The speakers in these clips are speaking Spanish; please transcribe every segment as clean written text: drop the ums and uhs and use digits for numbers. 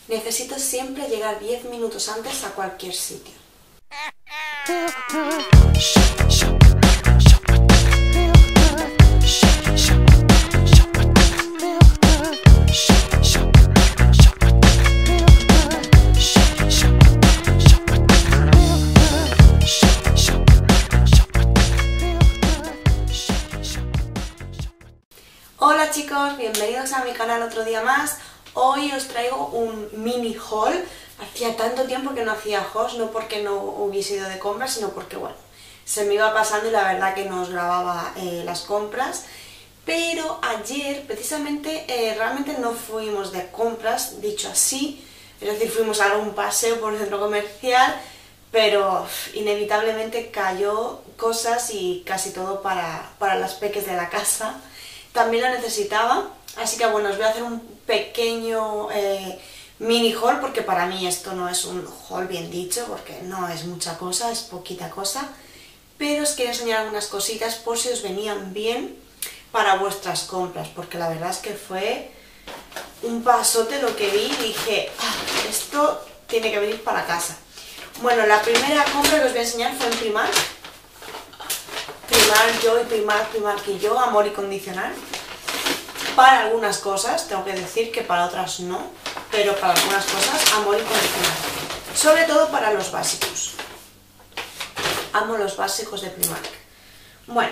Necesito siempre llegar 10 minutos antes a cualquier sitio. Hola chicos, bienvenidos a mi canal otro día más. Hoy os traigo un mini haul. Hacía tanto tiempo que no hacía hauls, no porque no hubiese ido de compras, sino porque bueno, se me iba pasando y la verdad que no os grababa las compras. Pero ayer precisamente realmente no fuimos de compras, dicho así, es decir, fuimos a dar un paseo por el centro comercial, pero inevitablemente cayó cosas y casi todo para las peques de la casa. También lo necesitaba, así que bueno, os voy a hacer un pequeño mini haul, porque para mí esto no es un haul bien dicho, porque no es mucha cosa, es poquita cosa, pero os quiero enseñar algunas cositas por si os venían bien para vuestras compras, porque la verdad es que fue un pasote lo que vi y dije, esto tiene que venir para casa. Bueno, la primera compra que os voy a enseñar fue en Primark. Primark y yo, amor incondicional. Para algunas cosas, tengo que decir que para otras no, pero para algunas cosas, amor incondicional. Sobre todo para los básicos. Amo los básicos de Primark. Bueno,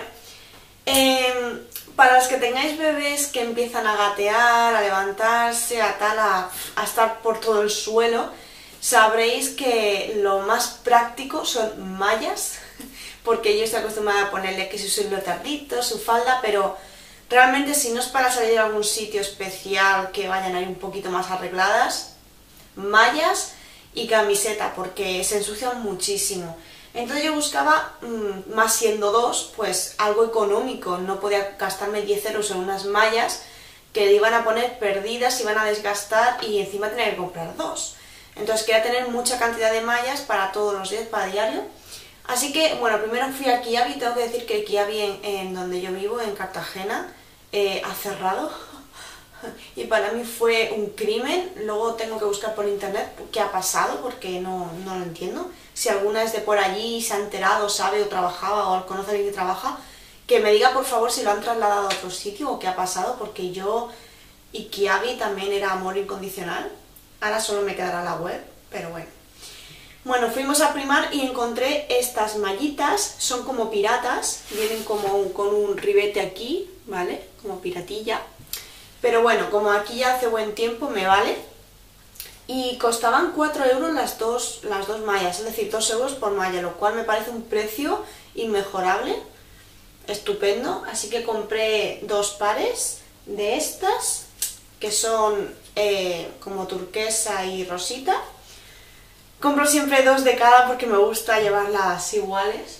para los que tengáis bebés que empiezan a gatear, a levantarse, a estar por todo el suelo, sabréis que lo más práctico son mallas, porque yo estoy acostumbrada a ponerle que su lotardito, su falda, pero realmente si no es para salir a algún sitio especial que vayan ahí un poquito más arregladas, mallas y camiseta, porque se ensucian muchísimo. Entonces yo buscaba, más siendo dos, pues algo económico, no podía gastarme 10 euros en unas mallas que iban a poner perdidas, iban a desgastar y encima tenía que comprar dos. Entonces quería tener mucha cantidad de mallas para todos los días, para diario. Así que, bueno, primero fui a Kiabi. Tengo que decir que Kiabi en donde yo vivo, en Cartagena, ha cerrado. Y para mí fue un crimen. Luego tengo que buscar por internet qué ha pasado, porque no lo entiendo. Si alguna es de por allí, se ha enterado, sabe o trabajaba o conoce a alguien que trabaja, que me diga por favor si lo han trasladado a otro sitio o qué ha pasado, porque yo y Kiabi también era amor incondicional. Ahora solo me quedará la web, pero bueno. Bueno, fuimos a Primark y encontré estas mallitas, son como piratas, vienen como con un ribete aquí, ¿vale? Como piratilla. Pero bueno, como aquí ya hace buen tiempo, me vale. Y costaban 4 euros las dos mallas, es decir, 2 euros por malla, lo cual me parece un precio inmejorable, estupendo. Así que compré dos pares de estas, que son como turquesa y rosita. Compro siempre dos de cada porque me gusta llevarlas iguales.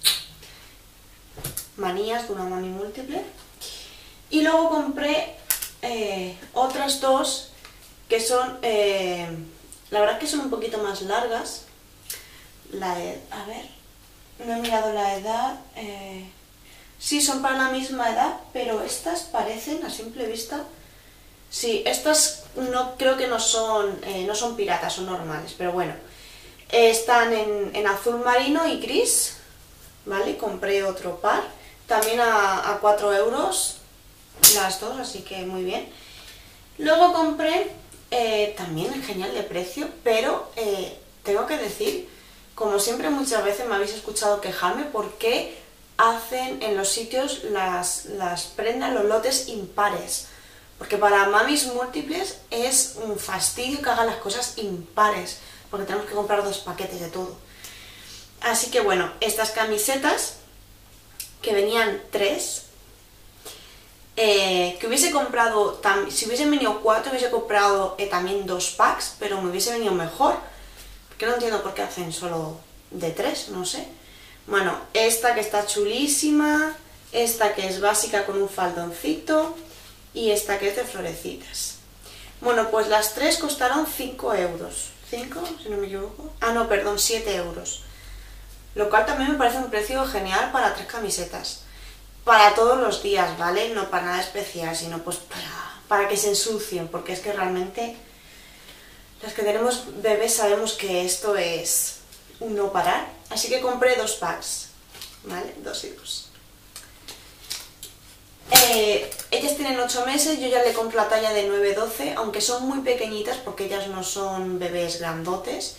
Manías de una mani múltiple. Y luego compré otras dos que son, la verdad que son un poquito más largas. A ver, no he mirado la edad. Sí, son para la misma edad, pero estas parecen a simple vista. Sí, estas no creo que no son piratas, son normales, pero bueno. Están en azul marino y gris, ¿vale? Compré otro par, también a 4 euros las dos, así que muy bien. Luego compré, también genial de precio, pero tengo que decir, como siempre muchas veces me habéis escuchado quejarme, ¿por qué hacen en los sitios las prendas, los lotes impares? Porque para mamis múltiples es un fastidio que hagan las cosas impares, porque tenemos que comprar dos paquetes de todo. Así que bueno, estas camisetas, que venían 3, que hubiese comprado, si hubiesen venido 4, hubiese comprado también 2 packs, pero me hubiese venido mejor. Porque no entiendo por qué hacen solo de 3, no sé. Bueno, esta que está chulísima, esta que es básica con un faldoncito, y esta que es de florecitas. Bueno, pues las 3 costaron 5 euros. 5, si no me equivoco. Ah, no, perdón, 7 euros. Lo cual también me parece un precio genial para 3 camisetas. Para todos los días, ¿vale? No para nada especial, sino pues para que se ensucien, porque es que realmente que tenemos bebés sabemos que esto es un no parar, así que compré 2 packs, ¿vale? 2 y 2. Ellas tienen 8 meses, yo ya le compro la talla de 9-12, aunque son muy pequeñitas porque ellas no son bebés grandotes,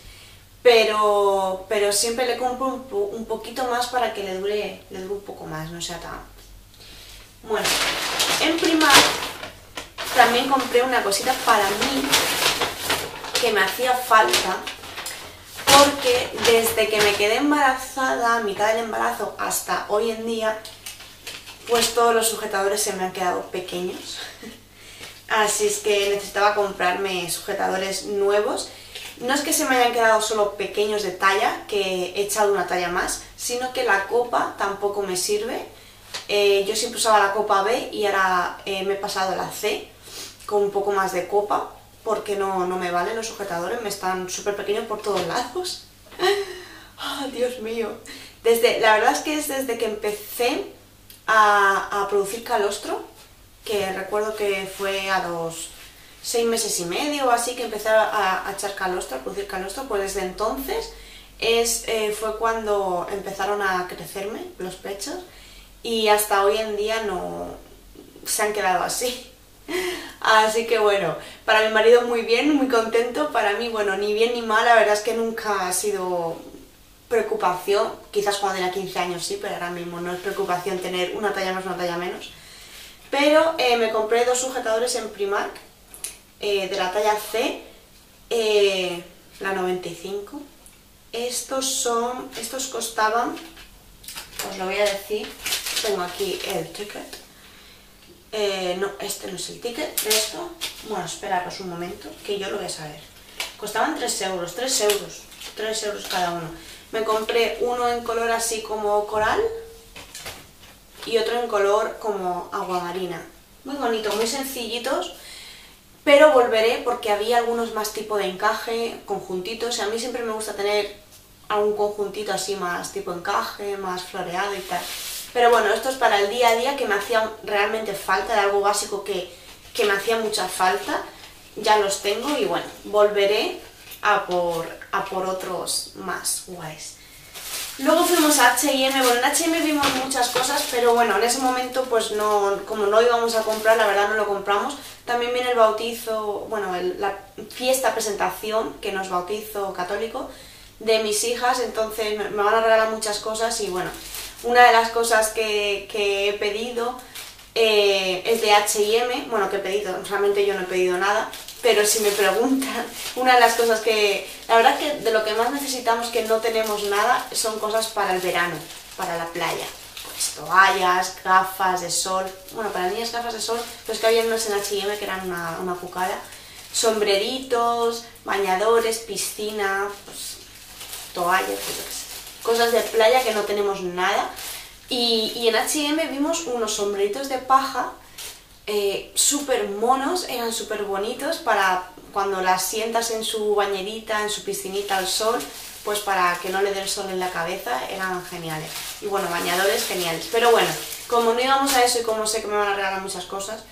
pero siempre le compro un poquito más para que le dure un poco más, no sea tan... Bueno, en Primark también compré una cosita para mí que me hacía falta, porque desde que me quedé embarazada, a mitad del embarazo hasta hoy en día, pues todos los sujetadores se me han quedado pequeños. Así es que necesitaba comprarme sujetadores nuevos. No es que se me hayan quedado solo pequeños de talla, que he echado una talla más, sino que la copa tampoco me sirve. Yo siempre usaba la copa B y ahora me he pasado a la C, con un poco más de copa, porque no me valen los sujetadores, me están súper pequeños por todos lados. Oh, Dios mío. La verdad es que es desde que empecé a producir calostro, que recuerdo que fue a los 6 meses y medio o así que empecé a echar calostro, a producir calostro, pues desde entonces fue cuando empezaron a crecerme los pechos y hasta hoy en día no se han quedado así. Así que bueno, para mi marido muy bien, muy contento, para mí bueno, ni bien ni mal, la verdad es que nunca ha sido preocupación, quizás cuando tenía 15 años sí, pero ahora mismo no es preocupación tener una talla más, una talla menos. Pero me compré 2 sujetadores en Primark, de la talla C, la 95. Estos costaban, os lo voy a decir, tengo aquí el ticket. No, este no es el ticket de esto. Bueno, esperaros un momento, que yo lo voy a saber. Costaban 3 euros, 3 euros cada uno. Me compré uno en color así como coral y otro en color como aguamarina. Muy bonito, muy sencillitos, pero volveré porque había algunos más tipo de encaje, conjuntitos. A mí siempre me gusta tener algún conjuntito así más tipo encaje, más floreado y tal. Pero bueno, esto es para el día a día, que me hacía realmente falta, era algo básico que me hacía mucha falta. Ya los tengo y bueno, volveré a por otros más guays. Luego fuimos a H&M, bueno, en H&M vimos muchas cosas, pero bueno, en ese momento pues no, como no íbamos a comprar, la verdad no lo compramos. También viene el bautizo, bueno, la fiesta presentación, que no es bautizo católico, de mis hijas, entonces me van a regalar muchas cosas y bueno, una de las cosas que he pedido es de H&M, bueno, que he pedido, realmente yo no he pedido nada, pero si me preguntan, una de las cosas que, la verdad que de lo que más necesitamos que no tenemos nada, son cosas para el verano, para la playa. Pues toallas, gafas de sol, bueno, para niñas gafas de sol, pues que había unas en H&M que eran una cucara, sombreritos, bañadores, piscina, pues toallas, pues yo qué sé, cosas de playa que no tenemos nada. Y en H&M vimos unos sombreritos de paja súper monos, eran súper bonitos para cuando las sientas en su bañerita, en su piscinita al sol, pues para que no le dé el sol en la cabeza, eran geniales. Y bueno, bañadores geniales. Pero bueno, como no íbamos a eso y como sé que me van a regalar muchas cosas,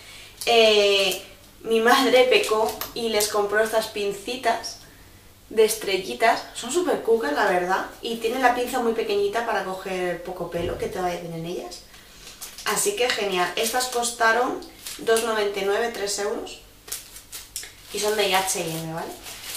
mi madre pecó y les compró estas pincitas de estrellitas. Son súper cucas, la verdad, y tienen la pinza muy pequeñita para coger el poco pelo que te vaya a tener en ellas. Así que genial. Estas costaron 2,99, 3 euros. Y son de H&M, ¿vale?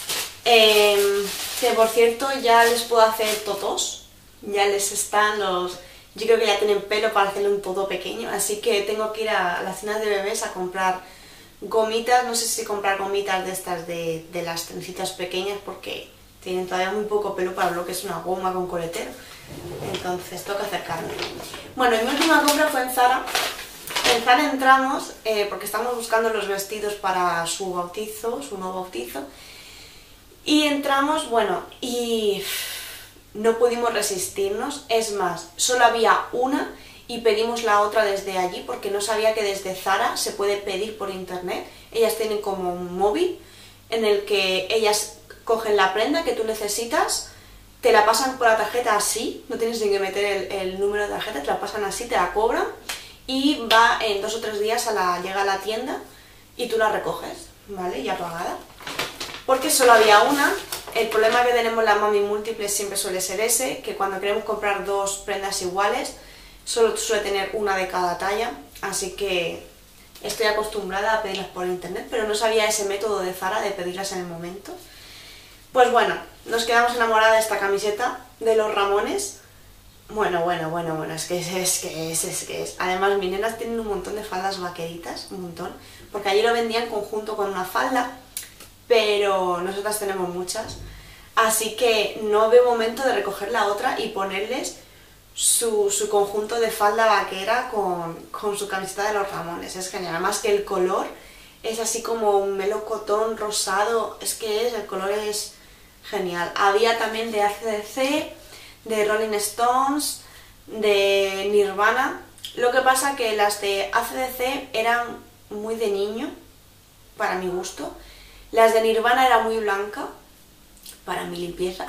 Que por cierto ya les puedo hacer totos. Ya les están los... Yo creo que ya tienen pelo para hacerle un todo pequeño. Así que tengo que ir a las tiendas de bebés a comprar gomitas. No sé si comprar gomitas de estas de las trencitas pequeñas, porque tienen todavía muy poco pelo para lo que es una goma con coletero. Entonces toca acercarme. Bueno, mi última compra fue en Zara. En Zara entramos porque estamos buscando los vestidos para su bautizo, su nuevo bautizo. Y entramos, bueno, y no pudimos resistirnos. Es más, solo había una y pedimos la otra desde allí porque no sabía que desde Zara se puede pedir por internet. Ellas tienen como un móvil en el que ellas cogen la prenda que tú necesitas, te la pasan por la tarjeta así, no tienes ni que meter el número de tarjeta, te la pasan así, te la cobran y va en 2 o 3 días llega a la tienda y tú la recoges, ¿vale? Ya pagada. porque solo había una. El problema que tenemos las mami múltiples siempre suele ser ese, que cuando queremos comprar dos prendas iguales, solo suele tener una de cada talla, así que estoy acostumbrada a pedirlas por internet, pero no sabía ese método de Zara de pedirlas en el momento. Pues bueno, nos quedamos enamoradas de esta camiseta de los Ramones. Bueno, es que es. Además, mis nenas tienen un montón de faldas vaqueritas, un montón, porque allí lo vendían conjunto con una falda, pero nosotras tenemos muchas, así que no veo momento de recoger la otra y ponerles su conjunto de falda vaquera con su camiseta de los Ramones. Es genial, además que el color es así como un melocotón rosado, el color es genial. Había también de AC/DC, de Rolling Stones, de Nirvana. Lo que pasa que las de AC/DC eran muy de niño, para mi gusto. Las de Nirvana era muy blanca, para mi limpieza.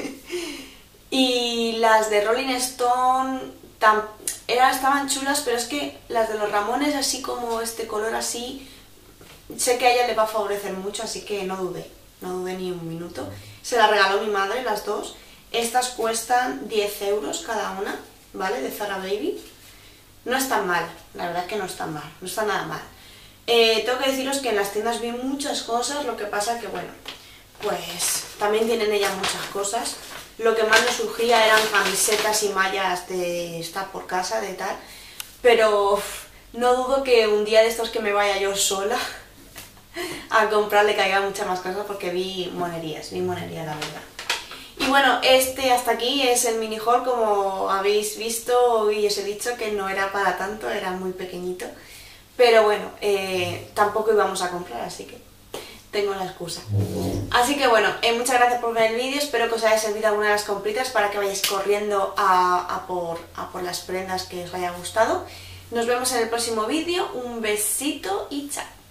Y las de Rolling Stone estaban chulas, pero es que las de los Ramones, así como este color así, sé que a ella le va a favorecer mucho, así que no dudé ni un minuto. Se las regaló mi madre, las dos. Estas cuestan 10 euros cada una, ¿vale? De Zara Baby. No están mal, la verdad es que no están mal, no está nada mal. Tengo que deciros que en las tiendas vi muchas cosas, lo que pasa que, bueno, pues también tienen ellas muchas cosas. Lo que más me surgía eran camisetas y mallas de estar por casa, de tal, pero no dudo que un día de estos que me vaya yo sola a comprarle caiga muchas más cosas, porque vi monerías, la verdad. Y bueno, hasta aquí es el mini haul, como habéis visto y os he dicho que no era para tanto, era muy pequeñito. Pero bueno, tampoco íbamos a comprar, así que tengo la excusa. Así que bueno, muchas gracias por ver el vídeo, espero que os haya servido alguna de las compritas para que vayáis corriendo a por las prendas que os haya gustado. Nos vemos en el próximo vídeo, un besito y chao.